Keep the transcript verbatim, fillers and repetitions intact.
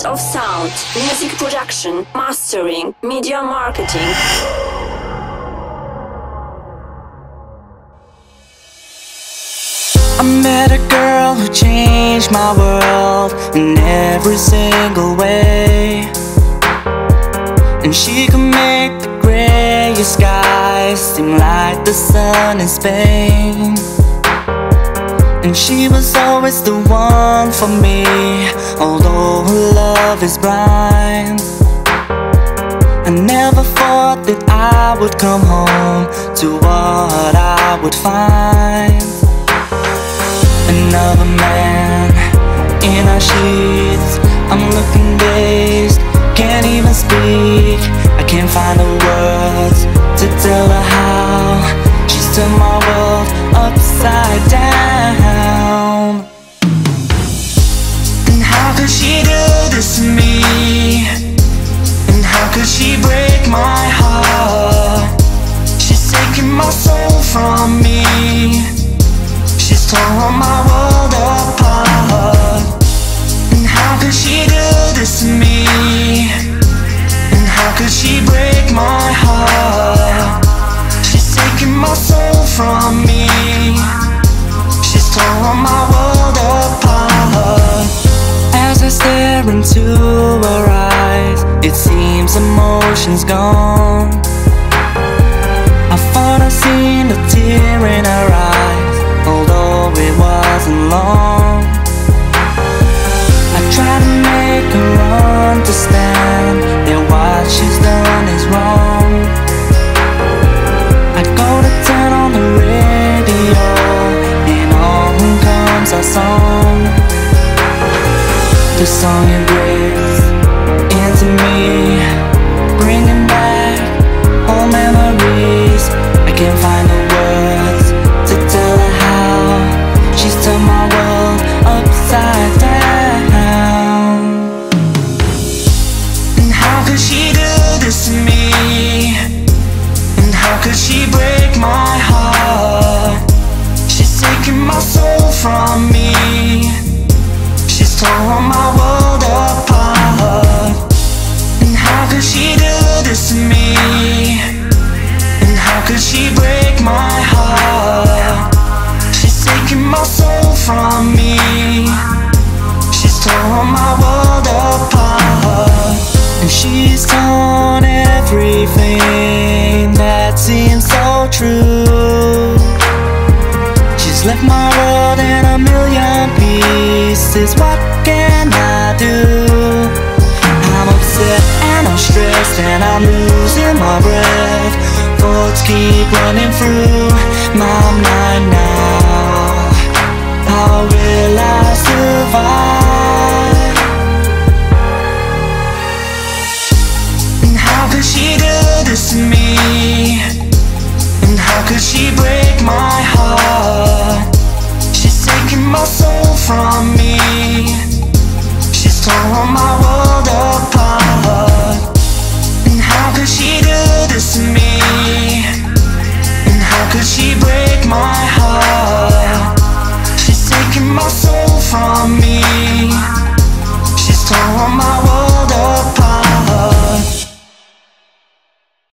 World of Sound, music production, mastering, media marketing. I met a girl who changed my world in every single way, and she could make the grayest skies seem like the sun in Spain. And she was always the one for me, although her love is blind. I never thought that I would come home to what I would find. Another man in our sheets. I'm looking dazed, can't even speak. I can't find the words to tell her how she's turned my world upside down. And how could she do this to me? And how could she break my heart? She's taking my soul from me. She's torn my world apart. And how could she do this to me? And how could she break my heart? She's taking my soul from me. She's torn my world apart. As I stare into her eyes, it seems emotion's gone. I thought I seen a tear in her eyes, although it wasn't long. I try to make her understand that what she's done is wrong. I go to turn on the radio, and on comes our song. The song embraces into me, bringing back all memories. I can't find the words to tell her how she's turned my world upside down. And how could she do this to me? And how could she break my heart? She's taking my soul from me. She's torn my world apart. And how could she do this to me? And how could she break my heart? She's taking my soul from me. She's torn my world apart. And she's torn everything that seems so true. She's left my world in a million pieces. What can I do? I'm upset and I'm stressed and I'm losing my breath. Thoughts keep running through my mind now. How will I survive? And how could she do this to me?